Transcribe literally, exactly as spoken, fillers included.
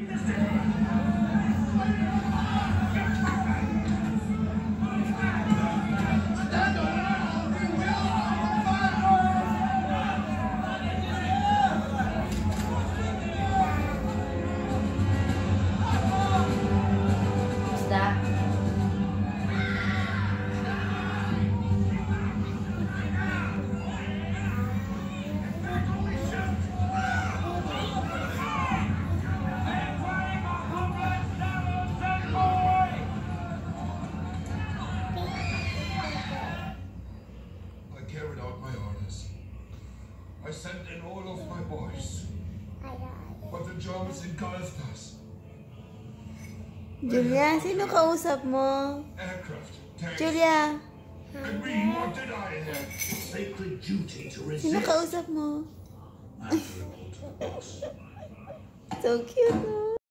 I sent in all of my boys, but the Germans engulfed us. Julia, sino kausap mo? Aircraft, tanks, Julia, and we, what did I have? Sacred duty to resist. sino kausap mo? Answerable to the boss. So cute, no?